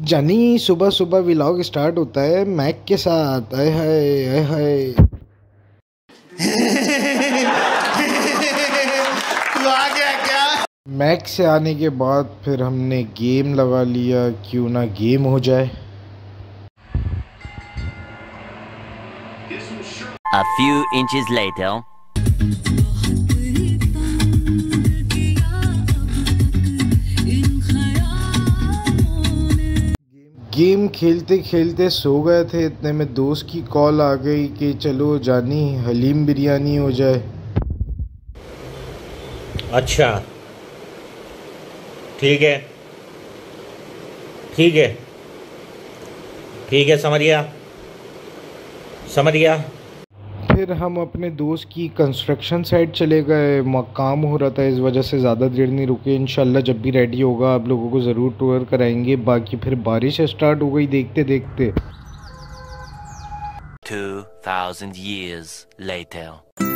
जानी सुबह सुबह व्लॉग स्टार्ट होता है मैक के साथ। आय हाय आय हाय। तू आ गया क्या? मैक से आने के बाद फिर हमने गेम लगा लिया, क्यों ना गेम हो जाए। A few inches later. Game खेलते खेलते सो गए थे, इतने में दोस्त की कॉल आ गई कि चलो जानी हलीम बिरयानी हो जाए। अच्छा ठीक है ठीक है ठीक है, समझ गया समझ गया। फिर हम अपने दोस्त की कंस्ट्रक्शन साइट चले गए, काम हो रहा था, इस वजह से ज़्यादा देर नहीं रुके। इंशाल्लाह जब भी रेडी होगा आप लोगों को ज़रूर टूर कराएंगे। बाकी फिर बारिश स्टार्ट हो गई देखते देखते। 2000 years later.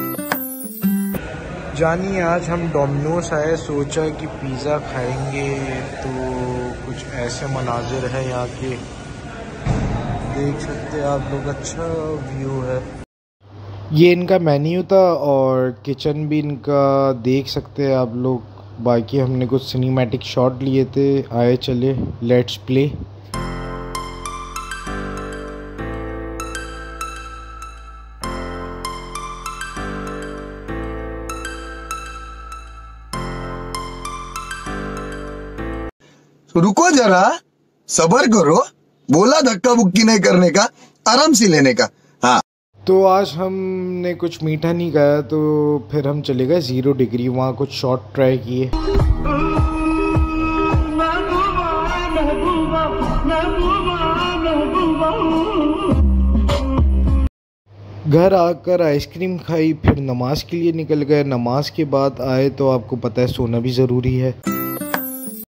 जानी आज हम डोमिनोज आए, सोचा कि पिज़्ज़ा खाएंगे, तो कुछ ऐसे मनाजिर है यहाँ के, देख सकते हैं आप लोग, अच्छा व्यू है। ये इनका मेन्यू था और किचन भी इनका देख सकते हैं आप लोग। बाकी हमने कुछ सिनेमैटिक शॉट लिए थे। आए चले लेट्स प्ले। रुको जरा, सब्र करो, बोला धक्का बुक्की नहीं करने का, आराम से लेने का। हाँ तो आज हमने कुछ मीठा नहीं खाया, तो फिर हम चले गए 0 डिग्री, वहाँ कुछ शॉट ट्राई किए। घर आकर आइसक्रीम खाई, फिर नमाज के लिए निकल गए। नमाज के बाद आए तो आपको पता है सोना भी ज़रूरी है।